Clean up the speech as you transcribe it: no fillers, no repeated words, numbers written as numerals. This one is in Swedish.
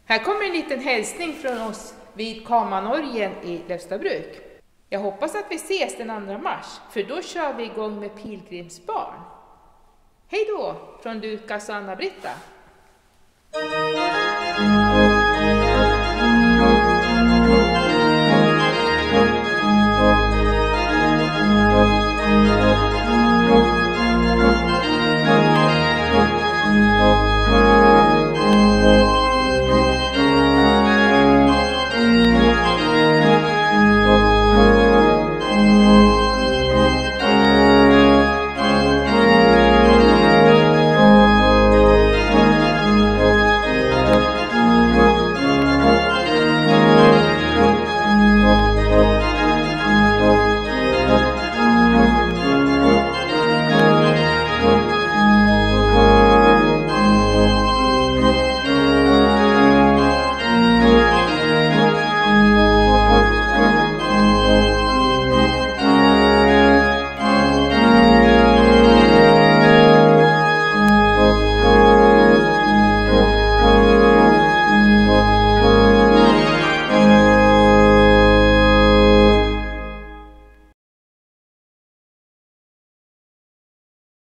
Här kommer en liten hälsning från oss vid Kamanorgen i Lövstabruk. Jag hoppas att vi ses den 2 mars, för då kör vi igång med pilgrimsbarn. Hej då från Lukas och Anna-Britta.